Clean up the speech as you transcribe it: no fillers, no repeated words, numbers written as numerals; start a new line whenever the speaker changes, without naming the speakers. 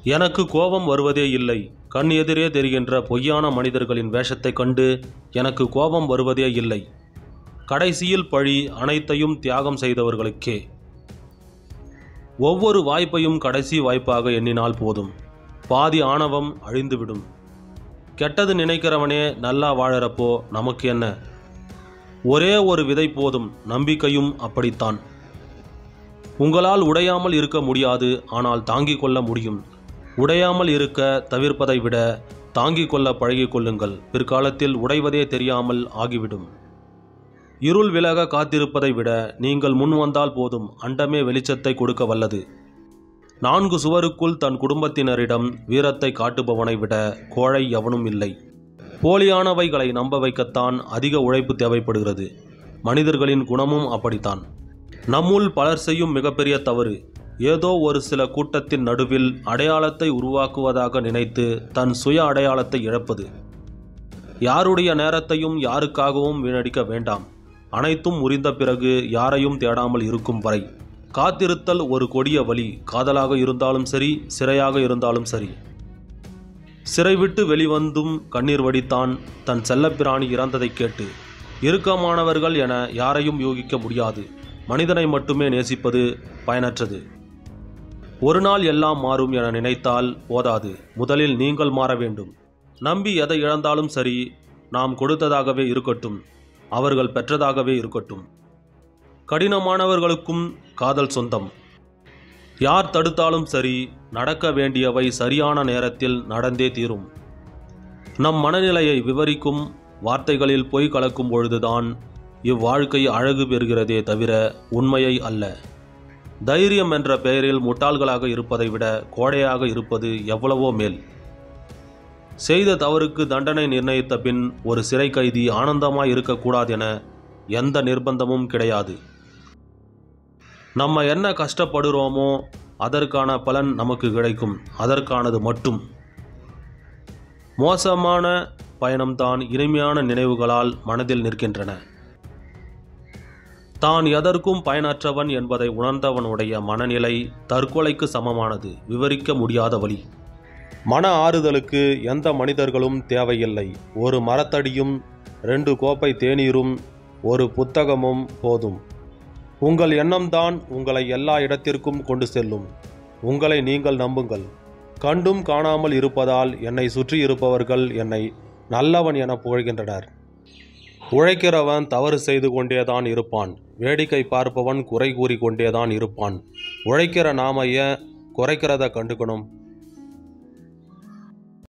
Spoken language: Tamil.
எனக்கு கோபம் வருவதே இல்லை. கண் எதிரே தெரிகின்ற பொய்யான மனிதர்களின் வேஷத்தைக் கண்டு எனக்கு கோபம் வருவதே இல்லை. கடைசியில் பழி அனைத்தையும் தியாகம் செய்தவர்களுக்கே. ஒவ்வொரு வாய்ப்பையும் கடைசி வாய்ப்பாக எண்ணினால் போதும். பாதி ஆணவம் அழிந்துவிடும். கெட்டது நினைக்கிறவனே நல்லா வாழறப்போ நமக்கு என்ன? ஒரே ஒரு விதை போதும். நம்பிக்கையும் அப்படித்தான். உங்களால் உடையாமல் இருக்க முடியாது, ஆனால் தாங்கிக் கொள்ள முடியும். உடையாமல் இருக்க தவிர்ப்பதை விட தாங்கிக் கொள்ள பழகிக் கொள்ளுங்கள். பிற்காலத்தில் உடைவதே தெரியாமல் ஆகிவிடும். இருள் விலக காத்திருப்பதை விட நீங்கள் முன் வந்தால் போதும். அண்டமே வெளிச்சத்தை கொடுக்க வல்லது. 4 சுவருக்குள் தன் குடும்பத்தினரிடம் வீரத்தை காட்டுபவனை விட கோழை எவனும் இல்லை. போலியானவைகளை நம்ப வைக்கத்தான் அதிக உழைப்பு தேவைப்படுகிறது. மனிதர்களின் குணமும் அப்படித்தான். நம்முள் பலர் செய்யும் மிகப்பெரிய தவறு, ஏதோ ஒரு சில கூட்டத்தின் நடுவில் அடையாளத்தை உருவாக்குவதாக நினைத்து தன் சுய அடையாளத்தை இழப்பது. யாருடைய நேரத்தையும் யாருக்காகவும் வீணடிக்க வேண்டாம். அனைத்தும் முறிந்த பிறகு யாரையும் தேடாமல் இருக்கும் வரை காத்திருத்தல் ஒரு கொடிய வழி. காதலாக இருந்தாலும் சரி, சிறையாக இருந்தாலும் சரி. சிறை விட்டு வெளிவந்தும் கண்ணீர் வடித்தான் தன் செல்லப்பிராணி இறந்ததை கேட்டு. இறுக்கமானவர்கள் என யாரையும் யூகிக்க முடியாது. மனிதனை மட்டுமே நேசிப்பது பயனற்றது. ஒரு நாள் எல்லாம் மாறும் என நினைத்தால் போதாது. முதலில் நீங்கள் மாற வேண்டும். நம்பி எதை இழந்தாலும் சரி, நாம் கொடுத்ததாகவே இருக்கட்டும், அவர்கள் பெற்றதாகவே இருக்கட்டும். கடினமானவர்களுக்கும் காதல் சொந்தம். யார் தடுத்தாலும் சரி, நடக்க வேண்டியவை சரியான நேரத்தில் நடந்தே தீரும். நம் மனநிலையை விவரிக்கும் வார்த்தைகளில் பொய் கலக்கும் பொழுதுதான் இவ்வாழ்க்கை அழகு பெறுகிறதே தவிர உண்மையை அல்ல. தைரியம் என்ற பெயரில் முட்டாள்களாக இருப்பதை விட கோடையாக இருப்பது எவ்வளவோ மேல். செய்த தவறுக்கு தண்டனை நிர்ணயித்த பின் ஒரு சிறை கைதி ஆனந்தமாய் இருக்கக்கூடாது என எந்த நிர்பந்தமும் கிடையாது. நம்ம என்ன கஷ்டப்படுறோமோ அதற்கான பலன் நமக்கு கிடைக்கும். அதற்கானது மட்டும். மோசமான பயணம்தான் இனிமையான நினைவுகளால் மனதில் நிற்கின்றன. தான் எதற்கும் பயனற்றவன் என்பதை உணர்ந்தவனுடைய மனநிலை தற்கொலைக்கு சமமானது. விவரிக்க முடியாத வழி. மன ஆறுதலுக்கு எந்த மனிதர்களும் தேவையில்லை. ஒரு மரத்தடியும் 2 கோப்பை தேநீரும் ஒரு புத்தகமும் போதும். உங்கள் எண்ணம்தான் உங்களை எல்லா இடத்திற்கும் கொண்டு செல்லும். உங்களை நீங்கள் நம்புங்கள். கண்டும் காணாமல் இருப்பதால் என்னை சுற்றி இருப்பவர்கள் என்னை நல்லவன் என புகழ்கின்றனர். உழைக்கிறவன் தவறு செய்து கொண்டேதான் இருப்பான். வேடிக்கை பார்ப்பவன் குறை கூறி கொண்டேதான் இருப்பான். உழைக்கிற நாம ஏன் குறைக்கிறத கண்டுக்கணும்?